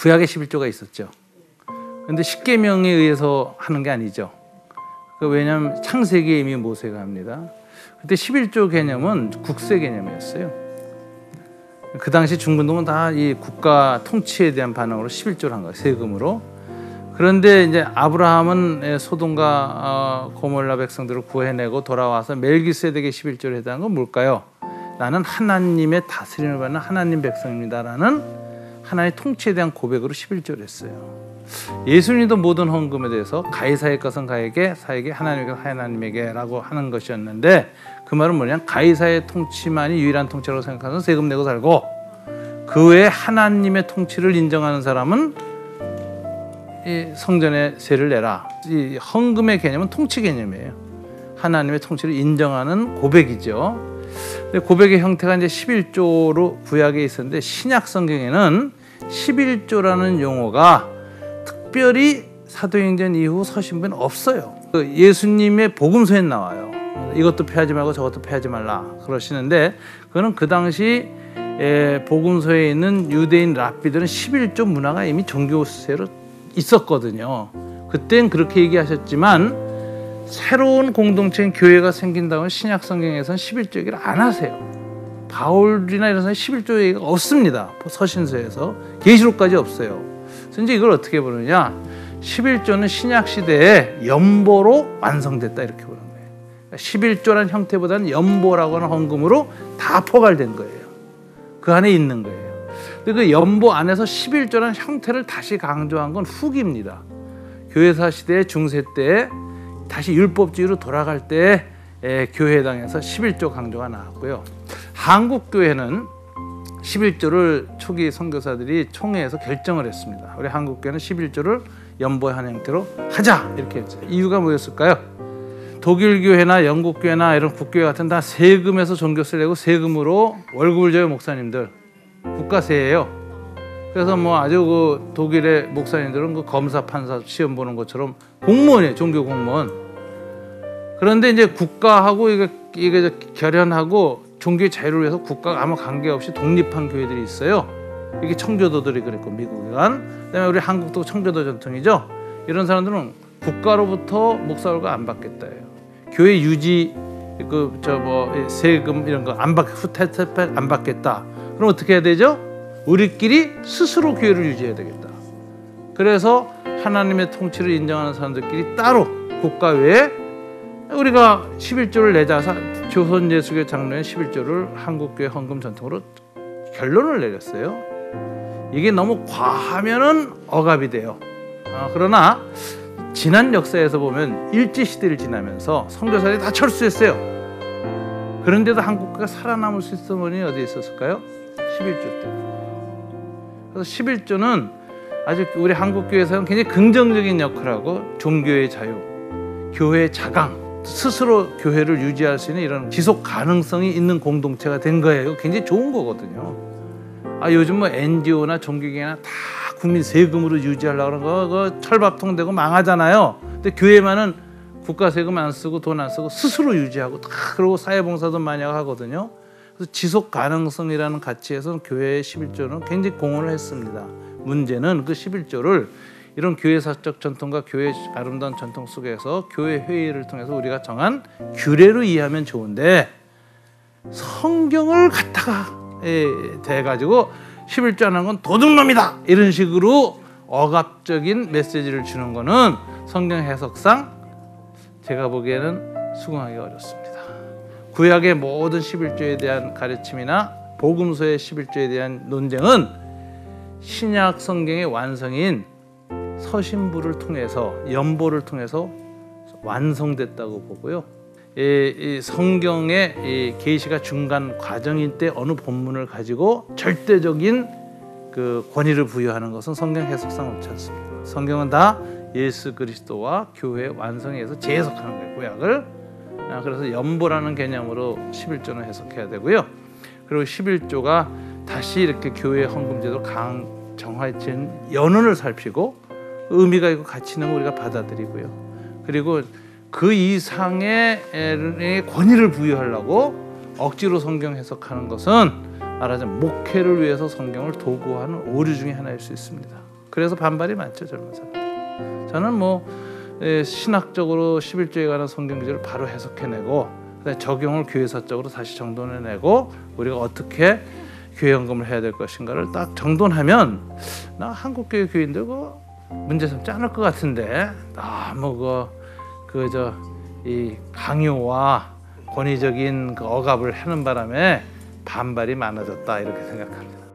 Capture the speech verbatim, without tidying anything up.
구약에 십일조가 있었죠. 그런데 십계명에 의해서 하는 게 아니죠. 왜냐하면 창세기에 이미 모세가 합니다. 그때 십일조 개념은 국세 개념이었어요. 그 당시 중근동은 다 이 국가 통치에 대한 반응으로 십일조를 한 거예요. 세금으로. 그런데 이제 아브라함은 소돔과 고모라 백성들을 구해내고 돌아와서 멜기세덱의 십일조를 해당한 건 뭘까요? 나는 하나님의 다스림을 받는 하나님 백성입니다라는 하나님의 통치에 대한 고백으로 십일조를 했어요. 예수님도 모든 헌금에 대해서 가이사의 것은 가에게, 사에게, 하나님의 것은 하나님에게 라고 하는 것이었는데, 그 말은 뭐냐면 가이사의 통치만이 유일한 통치라고 생각하는 세금 내고 살고, 그 외에 하나님의 통치를 인정하는 사람은 이 성전에 세를 내라. 이 헌금의 개념은 통치 개념이에요. 하나님의 통치를 인정하는 고백이죠. 근데 고백의 형태가 이제 십일조로 구약에 있었는데, 신약 성경에는 십일조라는 용어가 특별히 사도행전 이후 서신부에는 없어요. 예수님의 복음서에 나와요. 이것도 패하지 말고 저것도 패하지 말라 그러시는데, 그거는 그 당시 복음서에 있는 유대인 랍비들은 십일조 문화가 이미 종교세로 있었거든요. 그땐 그렇게 얘기하셨지만 새로운 공동체인 교회가 생긴다면 신약 성경에서는 십일조 얘기를 안 하세요. 바울이나 이런 사람이 십일조 얘기가 없습니다. 서신서에서 계시록까지 없어요. 그래서 이제 이걸 어떻게 보느냐, 십일조는 신약 시대에 연보로 완성됐다 이렇게 보는 거예요. 그러니까 십일조라는 형태보다는 연보라고 하는 헌금으로 다 포괄된 거예요. 그 안에 있는 거예요. 근데 그 연보 안에서 십일조라는 형태를 다시 강조한 건 후기입니다. 교회사 시대 중세 때 다시 율법주의로 돌아갈 때 교회당에서 십일조 강조가 나왔고요. 한국 교회는 십일조를 초기 선교사들이 총회에서 결정을 했습니다. 우리 한국 교회는 십일조를 연보의 한 형태로 하자 이렇게 했죠. 이유가 뭐였을까요? 독일 교회나 영국 교회나 이런 국교회 같은 다 세금에서 종교세를 내고 세금으로 월급을 줘요. 목사님들 국가세예요. 그래서 뭐 아주 그 독일의 목사님들은 그 검사 판사 시험 보는 것처럼 공무원이에요. 종교 공무원. 그런데 이제 국가하고 이게 이게 결연하고 종교의 자유를 위해서 국가가 아무 관계없이 독립한 교회들이 있어요. 이게 청교도들이 그랬고 미국이간, 그다음에 우리 한국도 청교도 전통이죠. 이런 사람들은 국가로부터 목사 월급 안 받겠다예요. 교회 유지 그 저 뭐 세금 이런 거 안 받 후퇴퇴 안 받겠다. 그럼 어떻게 해야 되죠? 우리끼리 스스로 교회를 유지해야 되겠다. 그래서 하나님의 통치를 인정하는 사람들끼리 따로 국가 외에 우리가 십일조를 내자. 조선 예수교 장로의 십일조를 한국교회 헌금 전통으로 결론을 내렸어요. 이게 너무 과하면은 억압이 돼요. 어, 그러나 지난 역사에서 보면 일제시대를 지나면서 선교사들이 다 철수했어요. 그런데도 한국교회가 살아남을 수 있었던 원인이 어디에 있었을까요? 십일조 때. 그래서 십일조는 아주 우리 한국교회에서는 굉장히 긍정적인 역할을 하고, 종교의 자유, 교회의 자강, 스스로 교회를 유지할 수 있는 이런 지속 가능성이 있는 공동체가 된 거예요. 굉장히 좋은 거거든요. 아, 요즘 뭐 엔지오나 종교기관이나 다 국민 세금으로 유지하려고 그러는 거, 그 철밥통 되고 망하잖아요. 근데 교회만은 국가 세금 안 쓰고 돈 안 쓰고 스스로 유지하고 다 그러고 사회봉사도 많이 하거든요. 그래서 지속 가능성이라는 가치에서는 교회의 십일조는 굉장히 공헌을 했습니다. 문제는 그 십일조를 이런 교회사적 전통과 교회의 아름다운 전통 속에서 교회 회의를 통해서 우리가 정한 규례로 이해하면 좋은데, 성경을 갖다가 대가지고 십일조 안 하는 건 도둑놈이다 이런 식으로 억압적인 메시지를 주는 거는 성경 해석상 제가 보기에는 수긍하기 어렵습니다. 구약의 모든 십일조에 대한 가르침이나 복음서의 십일조에 대한 논쟁은 신약 성경의 완성인 서신부를 통해서, 연보를 통해서 완성됐다고 보고요. 이, 이 성경의 이 계시가 중간 과정일 때 어느 본문을 가지고 절대적인 그 권위를 부여하는 것은 성경 해석상 옳지 않습니다. 성경은 다 예수 그리스도와 교회의 완성에 의해서 재해석하는 거예요, 구약을. 그래서 연보라는 개념으로 십일조는 해석해야 되고요. 그리고 십일조가 다시 이렇게 교회 헌금제도 강 정화된 연원을 살피고 의미가 있고 가치 있는 걸 우리가 받아들이고요. 그리고 그 이상의 권위를 부여하려고 억지로 성경 해석하는 것은 말하자면 목회를 위해서 성경을 도구하는 오류 중에 하나일 수 있습니다. 그래서 반발이 많죠, 젊은 사람. 저는 뭐 신학적으로 십일 조에 관한 성경 구절을 바로 해석해내고 적용을 교회사적으로 다시 정돈해내고 우리가 어떻게 교회 연금을 해야 될 것인가를 딱 정돈하면 나 한국교회 교인들 그 문제 삼지 않을 것 같은데 너무 그 저 이 강요와 권위적인 그 억압을 하는 바람에 반발이 많아졌다 이렇게 생각합니다.